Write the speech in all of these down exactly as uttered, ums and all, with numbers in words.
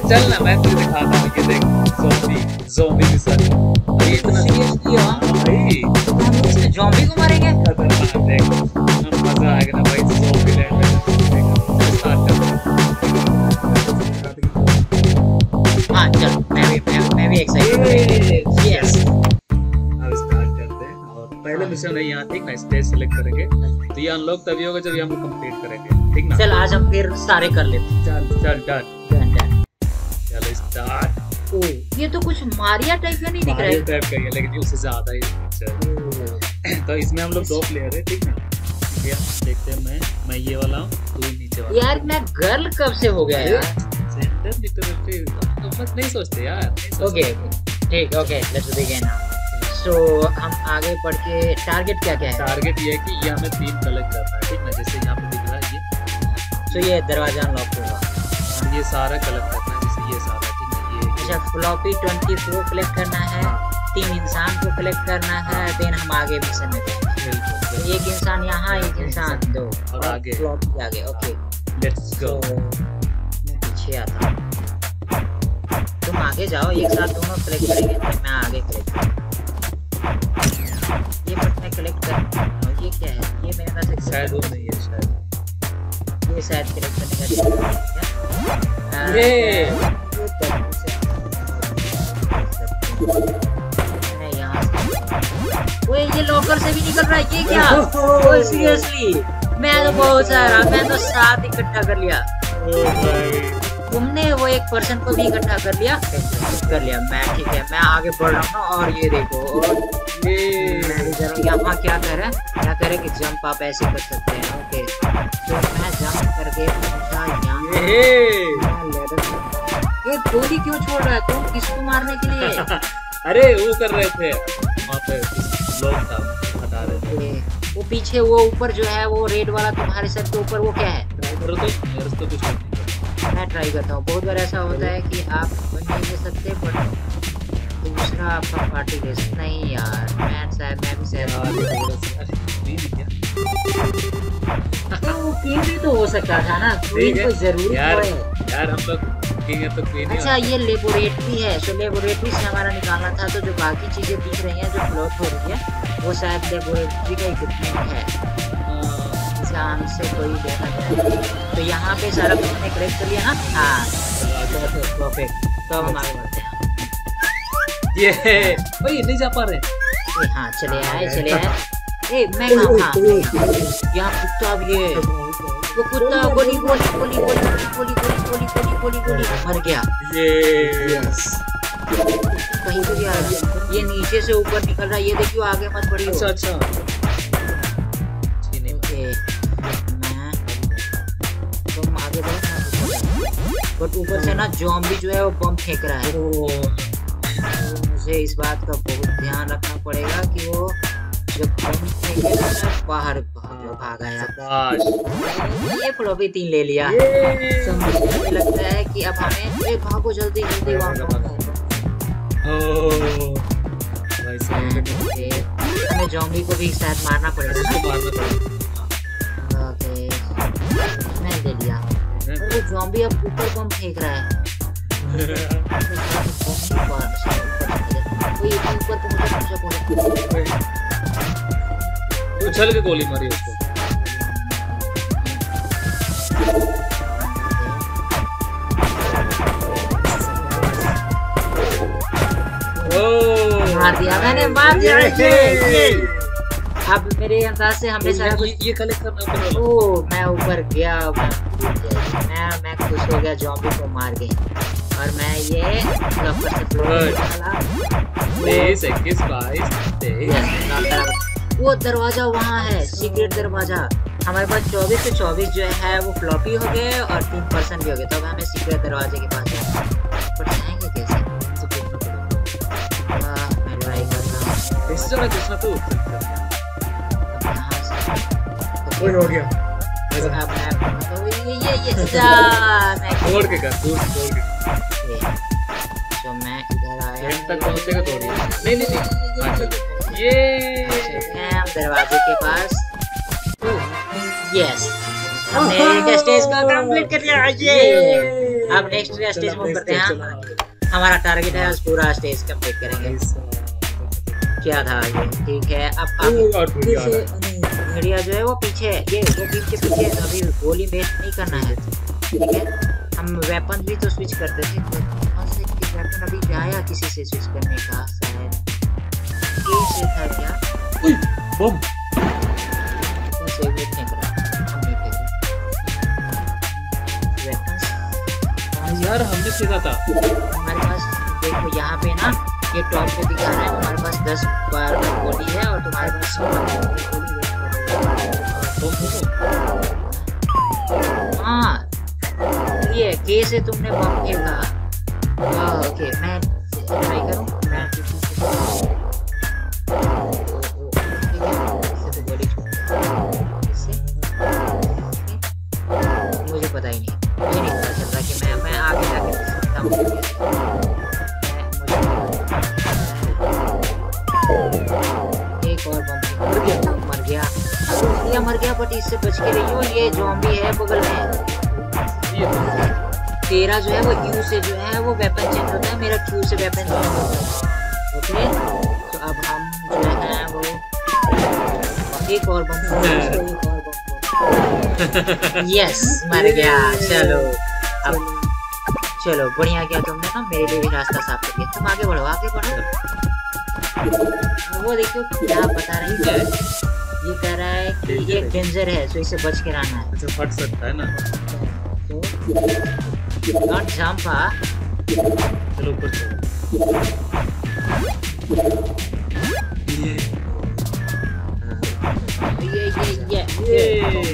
चल ना मैं तुझे दिखाता हूँ, ये देख ज़ॉम्बी ज़ॉम्बी के साथ ये इतना सीरियसली हाँ भाई हम इसमें ज़ॉम्बी को मारेंगे। खतरनाक देख मजा आएगा ना भाई ज़ॉम्बी लैंड में स्टार्ट कर। हाँ चल मैं भी मैं, मैं भी एक्साइटेड हूँ। यस अब स्टार्ट करते हैं और पहले मिशन है यहाँ ठीक ना, स्टेज सेलेक्ट करेंगे तो ये अनलॉक तभी होगा जब ये हम कंप्लीट करेंगे ठीक ना। चल आज हम फिर सारे कर लेते हैं। चल चल डन डन डन। चलो स्टार्ट। ओ ये तो कुछ मारिया टाइप का नहीं दिख रहा है। टाइप का है लेकिन उससे ज्यादा ही पिक्चर। तो इसमें हम लोग दो प्लेयर है ठीक ना। ठीक है देखते हैं, मैं मैं ये वाला हूँ तू नीचे वाला। यार मैं गर्ल कब से हो गया यार। सेंटर नहीं तो फिर तो मत नहीं सोचते यार। ओके ठीक ओके लेट्स बिगिन। सो हम आगे बढ़ के टारगेट क्या क्या है? टारगेट ये है कि ये हमें तीन कलेक्ट करना है ठीक ना, जैसे यहाँ पे दिख रहा है ये। सो ये दरवाजा अनलॉक होगा और ये सारा कलेक्ट करना है, जैसे ये सारा ठीक है ये। अच्छा फ्लॉपी चौबीस कलेक्ट करना है, तीन इंसान को कलेक्ट करना है, देन हम आगे मिशन में जाएंगे। एक इंसान यहाँ एक इंसान दो और आगे फ्लॉपी आगे। Okay let's go. मैं पीछे आता हूँ, तुम आगे जाओ, एक साथ दोनों कलेक्ट करेंगे। मैं आगे कलेक्ट ये पत्ते कलेक्ट कर। ये क्या है? ये मेरे पास एक शायद वो नहीं है, शायद ये शायद कलेक्ट करने का है। ये मैं यहाँ से ओए ये लॉकर से भी निकल रहा है। ये क्या? ओए सीरियसली मैं तो बहुत सारा मैं तो सात इकट्ठा कर लिया। तुमने वो एक पर्सन को भी इकट्ठा कर लिया कर लिया। मैं ठीक है मैं आगे बढ़ रहा हूँ। और ये देखो यहाँ क्या कह रहा है क्या कह रहा है कि जंप आप ऐसे कर सकते हैं। ओके तो मैं जंप करके पहुंचा यहाँ। ये गोली क्यों छोड़ रहा है? तुम किसको मारने के लिए? अरे वो कर रहे थे वहाँ पे लोग था बता रहे थे। वो पीछे वो ऊपर जो है वो रेड वाला तुम्हारे सर के ऊपर वो क्या है? तो मेरे तो कुछ नहीं। मैं ट्राई करता हूँ। बहुत बार ऐसा होता है कि आप नहीं ले सकते बट दूसरा आपका पार्टी ले सकते। नहीं यार मैं शायद मैं भी शायद तो क्वीन भी तो हो सकता था ना। क्वीन तो जरूरी यार है यार हम लोग किंग है तो क्वीन। अच्छा ये लेबोरेटरी है। सो लेबोरेटरी से हमारा निकालना था। तो जो बाकी चीजें दिख रही हैं जो फ्लोट हो रही है वो शायद लेबोरेटरी का इक्विपमेंट है। से कोई देखा जाए तो यहाँ पे सारा कुछ हमने कलेक्ट कर लिया ना। हाँ परफेक्ट। तो हम आगे बढ़ते हैं। ये भाई नहीं जा पा रहे। हाँ चले आए चले आए। ए मैं हाँ यहाँ कुत्ता भी है। वो कुत्ता गोली गोली गोली गोली गोली गोली गोली गोली गोली गोली मर गया। ये कहीं पे भी आ रहा। ये नीचे से ऊपर निकल रहा है। ये देखियो आगे मत बढ़ियो। अच्छा अच्छा बट ऊपर से ना ज़ॉम्बी जो है वो बम फेंक रहा है। तो मुझे इस बात का बहुत ध्यान रखना पड़ेगा कि वो जब बम फेंके ना बाहर भागा है। ये फ्लॉपी तीन ले लिया। मुझे लगता है कि अब हमें ए भागो जल्दी जल्दी हमें ज़ॉम्बी को भी शायद मारना पड़ेगा। मैं ले लिया। वो ज़ॉम्बी अब ऊपर बम फेंक रहा है। उछल के गोली मारी उसको। मार दिया मैंने मार दिया। अब मेरे अंदाज से हमने सारा कुछ ये कलेक्ट करना। ओ मैं ऊपर गया। मैं मैं खुश हो गया ज़ॉम्बी को मार के। और मैं ये वो दरवाजा वहाँ है सीक्रेट दरवाजा। हमारे पास चौबीस से चौबीस जो है वो फ्लॉपी हो गए और तीन पर्सन भी हो गए। तो अब हमें सीक्रेट दरवाजे के पास पर जाएंगे कैसे? मैं ट्राई करता हूँ। हो गया अब मैं ये ये तोड़ के कर तोड़ के। तो मैं इधर आया तक पहुंचेगा थोड़ी। नहीं नहीं नहीं हाँ चलो ये हम दरवाजे के पास। यस हमने एक स्टेज को कंप्लीट कर लिया। ये अब नेक्स्ट स्टेज में बढ़ते हैं। हमारा टारगेट है आज पूरा स्टेज कंप्लीट करेंगे। क्या था ये? ठीक है, अब भेड़िया जो है वो पीछे, ये वो बीच के पीछे। अभी गोली वेस्ट नहीं करना है, ठीक है। हम वेपन भी तो स्विच करते थे, कौन से वेपन अभी आया किसी से स्विच करने का? शायद ये से था क्या? बम से वेट नहीं कर रहा, हम नहीं फेंक रहे वेपन यार, हमने फेंका था। हमारे पास देखो यहाँ पे ना, ये टॉप पे दिखा रहा है हमारे पास दस बार गोली है और तुम्हारे पास हाँ ये के से तुमने बम फेंका। ओके, मैं ट्राई करूँ, मैं मुझे पता ही नहीं, मुझे नहीं पता चल रहा कि मैं मैं आगे जाके सकता हूँ। एक और बम मर गया, मर गया ये मर गया, बट इससे बच के रहियो, ये ज़ॉम्बी है बगल में। तेरा जो है वो यू से जो है वो वेपन चेंज होता है, मेरा क्यू से वेपन चेंज होता है। ओके, तो अब हम जो है वो एक और बम, एक और बम यस मर गया। चलो अब चलो बढ़िया किया तुमने ना, मेरे लिए भी रास्ता साफ कर दिया। तुम आगे बढ़ो, आगे बढ़ो। वो देखो क्या बता रही है, ये कह रहा है कि ये डेंजर है, तो इसे बच के रहना है। अच्छा, फट सकता है ना, तो नॉट जंप। हाँ चलो ऊपर चलो। ये ये ये ये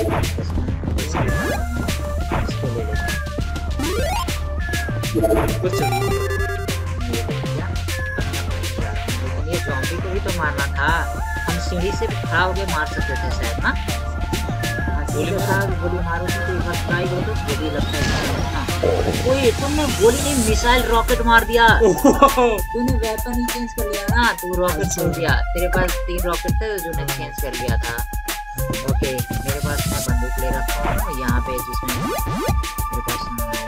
ऊपर चलो। ये ज़ॉम्बी को भी तो मारना था, हम सीढ़ी से खड़ा होके मार सकते थे शायद ना। गोली मारो तो एक बार ट्राई करो तो गोली लगता है। ओए तुमने गोली नहीं, मिसाइल रॉकेट मार दिया। तूने वेपन ही चेंज कर लिया ना, तू रॉकेट छोड़ दिया। तेरे पास तीन रॉकेट थे जो ने चेंज कर लिया था। ओके, मेरे पास मैं बंदूक ले रखा हूँ यहाँ पे, जिसमें मेरे पास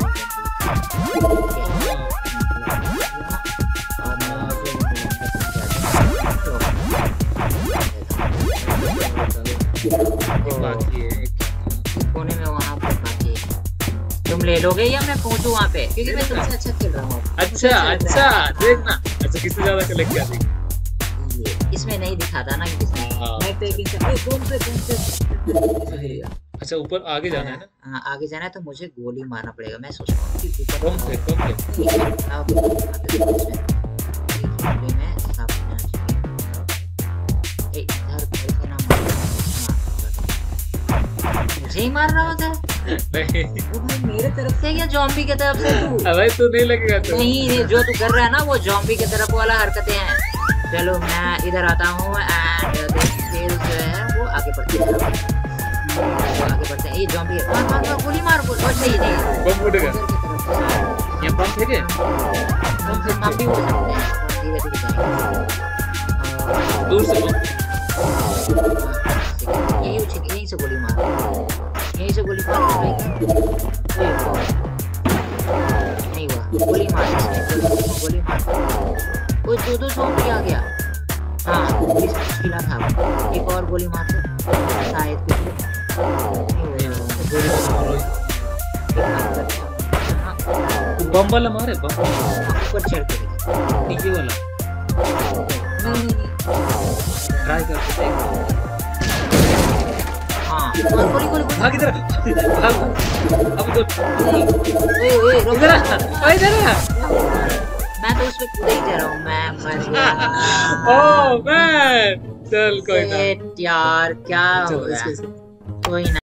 कोने में वहाँ पर बाकी है। तुम ले लोगे या मैं पहुँचूँ वहाँ पे? क्योंकि मैं तुमसे अच्छा खेल रहा हूँ। अच्छा अच्छा देखना, अच्छा किससे ज्यादा कलेक्ट किया देखना। इसमें नहीं दिखाता ना कि किसने। मैं पेकिंग कर, ए कौन पे कौन पे। अच्छा ऊपर आगे जाना है ना? हाँ आगे जाना है, तो मुझे गोली मारना पड़ेगा। मैं सोच रहा हूँ कि ऊपर कम से कम मुझे ही मार रहा था। नहीं वो भाई मेरे तरफ से या ज़ॉम्बी की तरफ से? तू भाई तू नहीं लगेगा तो। नहीं, जो तू कर रहा है ना वो ज़ॉम्बी की तरफ वाला हरकतें हैं। चलो मैं इधर आता हूँ एंड जो है वो आगे बढ़ते हैं, आगे बढ़ते हैं। ये ज़ॉम्बी है, मार मार गोली मार, गोली सही नहीं बम फूटेगा। ये बम फेंके, बम से हम भी उड़ सकते हैं धीरे धीरे जाएंगे दूर से बम। यही यहीं से गोली मार, यहीं से गोली मार। नहीं हुआ, गोली मार, गोली मार। वो दो दो ज़ॉम्बी आ गया। हाँ मुश्किल था, एक और गोली मार दो शायद बम वाला मारे, बम ऊपर चढ़ के नीचे वाला नहीं नहीं ट्राई करके देख। हाँ और गोली गोली भाग इधर, भाग अब तो ओए ओए रुक इधर आ, इधर मैं तो उसमें कूद ही जा रहा हूँ। मैं मर गया। ओह मैन, चल कोई ना यार क्या हो गया, कोई ना।